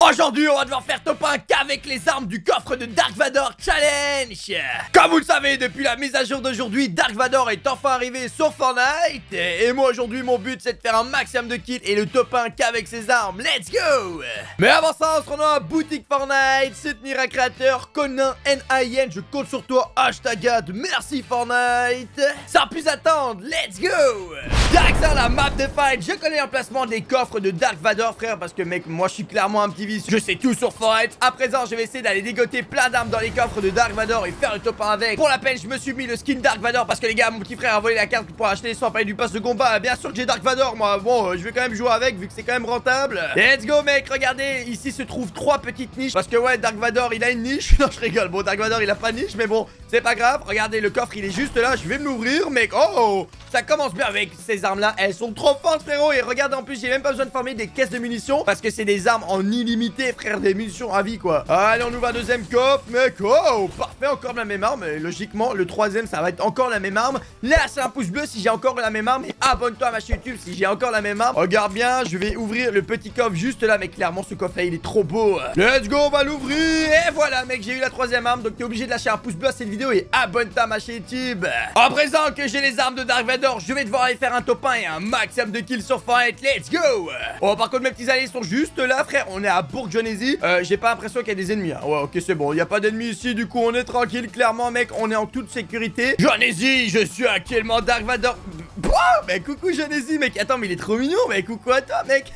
Aujourd'hui, on va devoir faire top 1 qu'avec les armes du coffre de Dark Vador Challenge. Comme vous le savez, depuis la mise à jour d'aujourd'hui, Dark Vador est enfin arrivé sur Fortnite. Et moi, aujourd'hui, mon but, c'est de faire un maximum de kills et le top 1 qu'avec ses armes. Let's go! Mais avant ça, on se rend à la boutique Fortnite, soutenir un créateur, Conan NIN. Je compte sur toi, #ad. Merci Fortnite. Sans plus attendre, let's go! Direction la map de fight. Je connais l'emplacement des coffres de Dark Vador, frère, parce que mec, moi, je suis clairement un petit vice. Je sais tout sur Fortnite. À présent, je vais essayer d'aller dégoter plein d'armes dans les coffres de Dark Vador et faire le top 1 avec. Pour la peine, je me suis mis le skin Dark Vador parce que les gars, mon petit frère a volé la carte pour acheter sans payer du pass de combat. Bien sûr que j'ai Dark Vador, moi. Bon, je vais quand même jouer avec vu que c'est quand même rentable. Let's go, mec. Regardez, ici se trouvent 3 petites niches. Parce que ouais, Dark Vador, il a une niche. Non, je rigole. Bon, Dark Vador, il a pas de niche, mais bon, c'est pas grave. Regardez, le coffre, il est juste là. Je vais me l'ouvrir, mec. Oh, ça commence bien avec ces armes-là. Elles sont trop fortes, frérot. Et regardez, en plus, j'ai même pas besoin de farmer des caisses de munitions parce que c'est des armes en illimité, frère, des munitions à vie, quoi. Allez, on ouvre un deuxième coffre, mec. Oh, parfait, encore la même arme. Et logiquement, le troisième, ça va être encore la même arme. Là, c'est un pouce bleu si j'ai encore la même arme. Et abonne-toi à ma chaîne YouTube si j'ai encore la même arme. Regarde bien, je vais ouvrir le petit coffre juste là, mais clairement, ce coffre-là, il est trop beau. Let's go, on va l'ouvrir. Et voilà, mec, j'ai eu la troisième arme. Donc, t'es obligé de lâcher un pouce bleu à cette vidéo et abonne-toi à ma chaîne YouTube. En présent que j'ai les armes de Dark Vador, je vais devoir aller faire un top 1 et un maximum de kills sur Fortnite. Let's go. Oh, par contre, mes petits alliés sont juste là, frère. On est à Bourg-Genesee. J'ai pas l'impression qu'il y a des ennemis. Hein. Ouais, ok, c'est bon. Il n'y a pas d'ennemis ici. Du coup, on est tranquille. Clairement, mec, on est en toute sécurité. Genesee, je suis actuellement Dark Vador. Mais coucou, Genesee, mec. Attends, mais il est trop mignon. Mais coucou à toi, mec.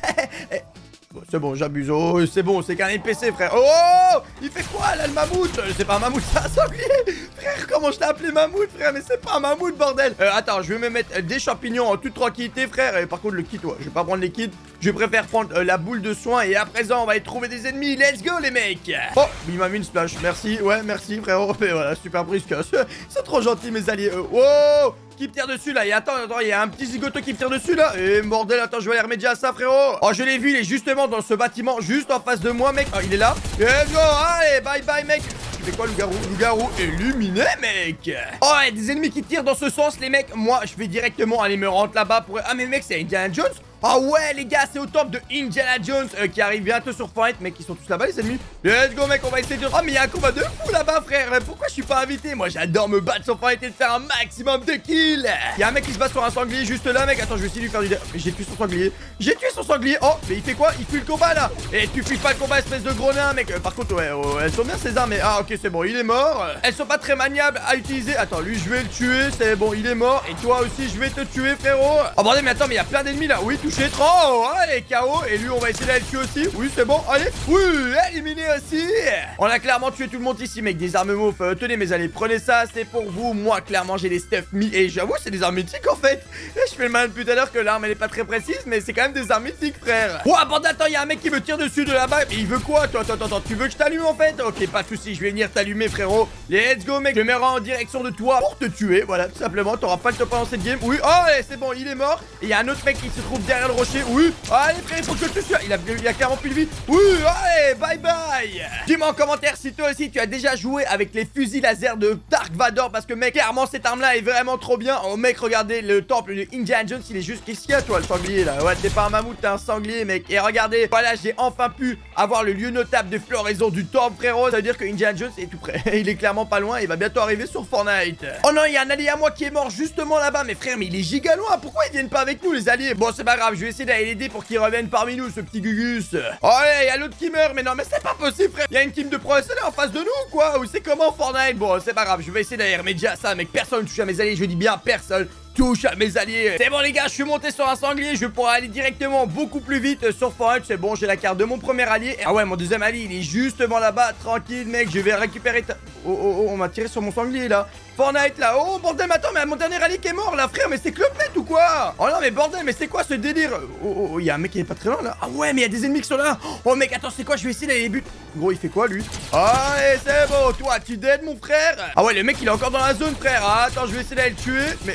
Bon, c'est bon, j'abuse. Oh, c'est bon, c'est qu'un NPC, frère. Oh, il fait quoi, là, le mammouth? C'est pas un mammouth, c'est un sanglier. Frère, comment je l'ai appelé mammouth, frère? Mais c'est pas un mammouth, bordel. Attends, je vais me mettre des champignons en toute tranquillité, frère. Et par contre, le kit, ouais, je vais pas prendre les kits. Je préfère prendre la boule de soin. Et à présent, on va aller trouver des ennemis. Let's go, les mecs. Oh, il m'a mis une splash. Merci, ouais, merci, frérot. Et voilà, super brisque. C'est trop gentil, mes alliés. Oh, qui me tire dessus là, et attends, il y a un petit zigoto qui me tire dessus là. Et bordel, attends, je vais aller remédier à ça, frérot. Oh, je l'ai vu, il est justement dans ce bâtiment, juste en face de moi, mec. Oh, il est là. Let's go, allez, bye bye, mec. Tu fais quoi, loup-garou? Loup-garou illuminé, mec. Oh, il y a des ennemis qui tirent dans ce sens, les mecs. Moi, je vais directement aller me rendre là-bas pour... Ah, mais mec, c'est Indiana Jones. Ah ouais, les gars, c'est au temple de Indiana Jones qui arrive bientôt sur Fortnite. Mec, ils sont tous là-bas, les ennemis. Let's go, mec, on va essayer de... Oh, mais il y a un combat de fou là-bas, frère. Pourquoi je suis pas invité? Moi, j'adore me battre sur Fortnite et de faire un maximum de kills. Il y a un mec qui se bat sur un sanglier juste là, mec. Attends, je vais essayer de lui faire du... J'ai tué son sanglier. J'ai tué son sanglier. Oh, mais il fait quoi? Il fuit le combat, là. Et tu fuis pas le combat, espèce de gros nain, mec. Par contre, ouais, elles sont bien, ces armes. Mais... Ah, ok, c'est bon, il est mort. Elles sont pas très maniables à utiliser. Attends, lui, je vais le tuer. C'est bon, il est mort. Et toi aussi, je vais te tuer, frérot. Oh, bordel, mais attends, mais il y a plein d'ennemis, là. Oui, touché. Oh, allez, KO. Et lui, on va essayer d'aller le tuer aussi. Oui, c'est bon. Allez. Oui, éliminé aussi. On a clairement tué tout le monde ici, mec. Des armes mauves. Tenez, mes alliés, prenez ça. C'est pour vous. Moi, clairement, j'ai des stuff et j'avoue, c'est des armes mythiques en fait. Et je fais le mal depuis tout à l'heure que l'arme elle est pas très précise, mais c'est quand même des armes mythiques, frère. Oh, bordel, attends, il y a un mec qui me tire dessus de là-bas. Mais il veut quoi? Attends, tu veux que je t'allume en fait? Ok, pas de soucis, je vais venir t'allumer, frérot. Let's go, mec. Je me rends en direction de toi pour te tuer. Voilà, tout simplement. T'auras pas le top 1 dans cette game. Oui, oh, allez, c'est bon, il est mort. Et il y a un autre mec qui se trouve derrière le rocher. Oui, allez, frère, il faut que je te tue. Il a clairement plus de vie. Oui, allez, bye bye. Dis-moi en commentaire si toi aussi tu as déjà joué avec les fusils laser de Dark Vador. Parce que, mec, clairement, cette arme-là est vraiment trop bien. Oh, mec, regardez, le temple de Indiana Jones, il est juste... Qu'est-ce qu'il y a, toi, le sanglier, là? Ouais, t'es pas un mammouth, t'es un sanglier, mec. Et regardez, voilà, j'ai enfin pu avoir le lieu notable de floraison du temple, frérot. Ça veut dire que Indiana Jones est tout près. Il est clairement pas loin, il va bientôt arriver sur Fortnite. Oh non, il y a un allié à moi qui est mort justement là-bas. Mais frère, mais il est giga loin. Pourquoi ils viennent pas avec nous, les alliés? Bon, c'est pas grave, je vais essayer d'aller l'aider pour qu'il revienne parmi nous, ce petit Gugus. Oh, ouais, il y a l'autre qui meurt. Mais non, mais c'est pas possible, frère. Il y a une team de professionnels en face de nous, quoi. Ou c'est comment Fortnite? Bon, c'est pas grave, je vais essayer d'aller remédier à ça, mec. Personne touche à mes alliés, je dis bien personne touche à mes alliés. C'est bon, les gars, je suis monté sur un sanglier. Je vais pouvoir aller directement beaucoup plus vite sur Fortnite. C'est bon, j'ai la carte de mon premier allié. Ah ouais, mon deuxième allié, il est justement là-bas. Tranquille, mec, je vais récupérer ta... Oh, on m'a tiré sur mon sanglier, là. Fortnite, là. Oh, bordel, mais attends, mais mon dernier allié qui est mort, là, frère. Mais c'est Clopette ou quoi? Oh non, mais bordel, mais c'est quoi ce délire? Oh, il y a un mec qui est pas très loin, là. Ah ouais, mais il y a des ennemis qui sont là. Oh, mec, attends, c'est quoi? Je vais essayer d'aller les buter. Gros, il fait quoi, lui? Allez, c'est bon. Toi, tu dead, mon frère? Ah ouais, le mec, il est encore dans la zone, frère. Ah, attends, je vais essayer d'aller le tuer. Mais allez,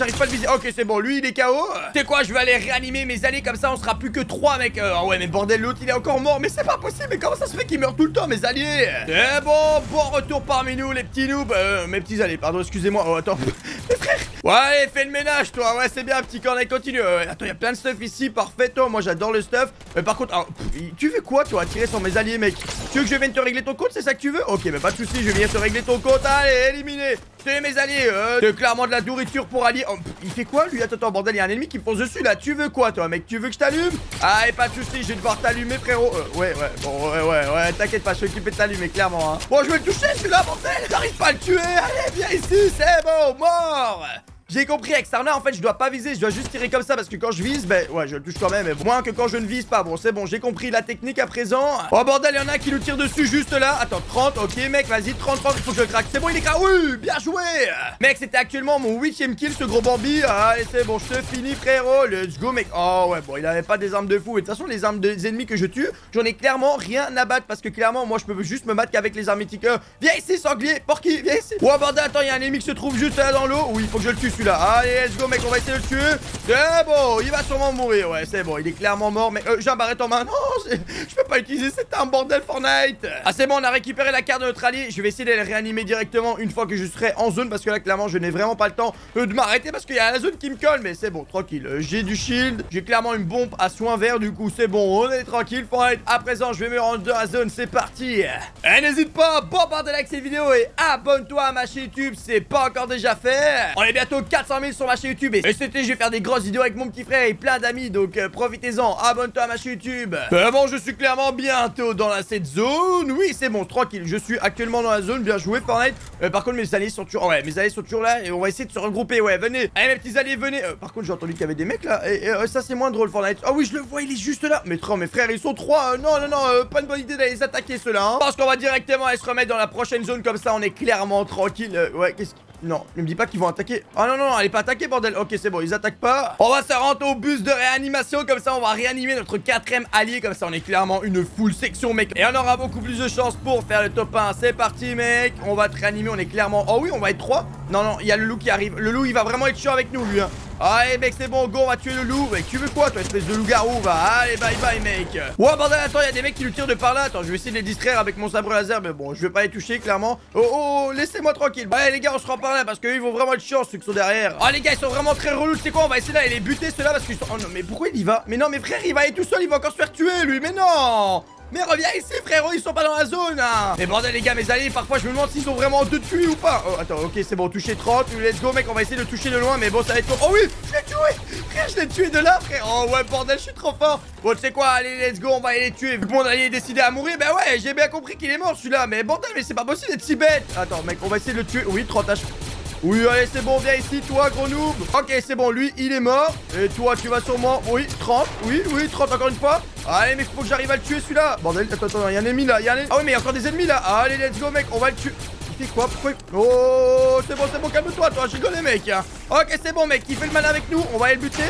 j'arrive pas à le viser. Ok, c'est bon, lui il est KO. Tu sais quoi, je vais aller réanimer mes alliés comme ça, on sera plus que 3 mec. Oh ouais, mais bordel, l'autre il est encore mort. Mais c'est pas possible, mais comment ça se fait qu'il meurt tout le temps, mes alliés? C'est bon, bon retour parmi nous, les petits noobs. Mes petits alliés, pardon, excusez-moi. Oh, attends. Mes frères. Ouais, allez, fais le ménage, toi. Ouais, c'est bien, petit cornet, continue. Attends, il y a plein de stuff ici, parfait, toi. Moi, j'adore le stuff. Par contre, tu fais quoi, toi, tirer sur mes alliés, mec? Tu veux que je vienne te régler ton compte, c'est ça que tu veux? Ok, mais pas de soucis, je viens te régler ton compte. Allez, éliminé. C'est mes alliés. C'est clairement de la nourriture pour alliés. Oh, il fait quoi, lui? Attends, bordel, il y a un ennemi qui me fonce dessus, là. Tu veux quoi, toi, mec? Tu veux que je t'allume? Ah, et pas de soucis, je vais devoir t'allumer, frérot. Ouais, bon, ouais, t'inquiète pas, je suis occupé de t'allumer, clairement, hein. Bon, je vais le toucher, celui-là, bordel. J'arrive pas à le tuer. Allez, viens ici, c'est bon, mort. J'ai compris, avec Sarna, en fait, je dois pas viser, je dois juste tirer comme ça parce que quand je vise, ben ouais, je le touche quand même, mais moins que quand je ne vise pas. Bon, c'est bon, j'ai compris la technique à présent. Oh bordel, il y en a qui nous tirent dessus juste là. Attends, 30, ok, mec, vas-y, 30, il faut que je le craque. C'est bon, il est craqué. Oui, bien joué. Mec, c'était actuellement mon 8ème kill, ce gros Bambi. Allez, c'est bon, je te finis, frérot. Let's go, mec. Oh ouais, bon, il avait pas des armes de fou. Et de toute façon, les armes des ennemis que je tue, j'en ai clairement rien à battre parce que clairement, moi, je peux juste me battre qu'avec les armes mythiques. Viens ici, sanglier, porky, viens ici. Oh bordel, attends, il y a un ennemi qui se trouve juste là dans l'eau. Oui, il faut que je le tue, celui-là. Allez, let's go, mec, on va essayer de le tuer. C'est bon, il va sûrement mourir. Ouais, c'est bon, il est clairement mort. Mais j'ai un barrette en main. Non, je peux pas utiliser cette arme, bordel, Fortnite. Ah, c'est bon, on a récupéré la carte de notre allié. Je vais essayer de le réanimer directement une fois que je serai en zone. Parce que là, clairement, je n'ai vraiment pas le temps de m'arrêter. Parce qu'il y a la zone qui me colle. Mais c'est bon, tranquille. J'ai du shield. J'ai clairement une bombe à soin vert. Du coup, c'est bon, on est tranquille, Fortnite. À présent, je vais me rendre dans la zone. C'est parti. Et n'hésite pas à bombarder avec cette vidéo et abonne-toi à ma chaîne YouTube. C'est pas encore déjà fait. On est bientôt 400 000 sur ma chaîne YouTube. Et cet été, je vais faire des grosses vidéos avec mon petit frère et plein d'amis. Donc, profitez-en. Abonne-toi à ma chaîne YouTube. Bon, je suis clairement bientôt dans cette zone. Oui, c'est bon, tranquille. Je suis actuellement dans la zone. Bien joué, Fortnite. Par contre, mes alliés sont toujours. Ouais, mes alliés sont toujours là. Et on va essayer de se regrouper. Ouais, venez. Allez, mes petits alliés, venez. Par contre, j'ai entendu qu'il y avait des mecs là. Et ça, c'est moins drôle, Fortnite. Ah oui, je le vois, il est juste là. Mais trop, mes frères, ils sont 3. Non, pas une bonne idée d'aller les attaquer, ceux-là. Hein. Parce qu'on va directement aller se remettre dans la prochaine zone. Comme ça, on est clairement tranquille. Ouais, qu'est-ce que. Non, ne me dis pas qu'ils vont attaquer. Ah non, elle est pas attaquée, bordel. Ok, c'est bon, ils attaquent pas. On va se rendre au bus de réanimation. Comme ça, on va réanimer notre 4ème allié. Comme ça, on est clairement une full section, mec. Et on aura beaucoup plus de chances pour faire le top 1. C'est parti, mec. On va te réanimer. On est clairement. Oh oui, on va être 3. Non, il y a le loup qui arrive. Le loup, il va vraiment être chiant avec nous, lui. Hein. Allez, mec, c'est bon, go, on va tuer le loup. Mec, tu veux quoi, toi, espèce de loup-garou? Va, allez, bye bye, mec. Ouais, bordel, attends, il y a des mecs qui nous tirent de par là. Attends, je vais essayer de les distraire avec mon sabre laser. Mais bon, je vais pas les toucher, clairement. Oh, laissez-moi tranquille. Ouais, les gars, on se rend par là parce qu'ils vont vraiment être chiants, ceux qui sont derrière. Oh, les gars, ils sont vraiment très relous. Tu sais quoi, on va essayer d'aller les buter, ceux-là, parce qu'ils sont. Oh non, mais pourquoi il y va? Mais non, mais frère, il va aller tout seul, il va encore se faire tuer, lui. Mais non! Mais reviens ici, frérot, ils sont pas dans la zone, hein. Mais bordel, les gars, mes alliés, parfois je me demande s'ils ont vraiment deux tués ou pas. Oh, attends, ok, c'est bon, touché 30, let's go, mec, on va essayer de toucher de loin, mais bon, ça va être. Oh oui, je l'ai tué, frère, je l'ai tué de là, frère. Oh ouais, bordel, je suis trop fort. Bon, tu sais quoi, allez, let's go, on va aller les tuer. Vu que mon allié est décidé à mourir, bah ouais, j'ai bien compris qu'il est mort, celui-là. Mais bordel, mais c'est pas possible d'être si bête. Attends, mec, on va essayer de le tuer. Oui, 30 H. Oui, allez, c'est bon, viens ici, toi, gros noob. Ok, c'est bon, lui, il est mort. Et toi, tu vas sûrement. Oui, 30. Oui, 30 encore une fois. Allez, mais faut que j'arrive à le tuer, celui-là. Bordel, attends, il y a un ennemi là. Ah oui, mais il y a encore des ennemis là. Allez, let's go, mec, on va le tuer. Il fait quoi? Pourquoi? Oh, c'est bon, calme-toi, toi, je rigole, les mecs. Ok, c'est bon, mec, il fait le mal avec nous. On va aller le buter.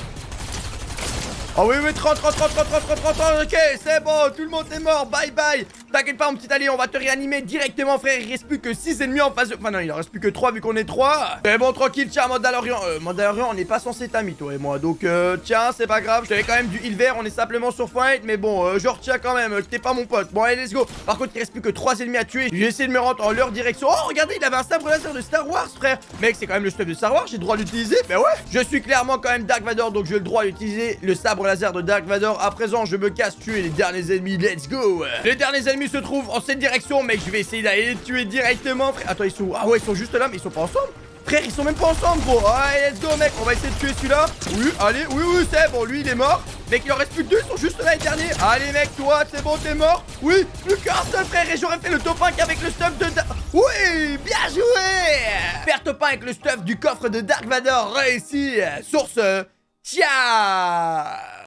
Oh oui, 30, ok, c'est bon, tout le monde est mort, bye bye. T'inquiète pas, mon petit allié, on va te réanimer directement, frère. Il reste plus que 6 ennemis en face de. Enfin, non, il en reste plus que 3 vu qu'on est 3. C'est bon, tranquille, tiens, Mandalorian. Mandalorian, on n'est pas censé t'amis, toi et moi. Donc, tiens, c'est pas grave. Je t'avais quand même du heal vert, on est simplement sur Fortnite. Mais bon, je retiens quand même, t'es pas mon pote. Bon, allez, let's go. Par contre, il reste plus que 3 ennemis à tuer. J'ai essayé de me rendre en leur direction. Oh, regardez, il avait un sabre laser de Star Wars, frère. Mec, c'est quand même le stuff de Star Wars, j'ai le droit d'utiliser. Mais ouais, je suis clairement quand même Dark Vador, donc j'ai le droit d'utiliser le sabre laser de Dark Vador. À présent, je me casse tuer les derniers ennemis. Let's go. Les derniers ennemis se trouvent en cette direction, mec. Je vais essayer d'aller les tuer directement, frère. Attends, ils sont où? Ah ouais, ils sont juste là, mais ils sont pas ensemble. Frère, ils sont même pas ensemble, gros. Allez, let's go, mec. On va essayer de tuer celui-là. Oui, allez, oui, c'est bon. Lui, il est mort. Mec, il en reste plus que 2. Ils sont juste là, les derniers. Allez, mec, toi, c'est bon, t'es mort. Oui, plus qu'un seul, frère. Et j'aurais fait le top 1 qu'avec le stuff de. Oui, bien joué. Faire top 1 avec le stuff du coffre de Dark Vador réussi. Sur ce, ciao.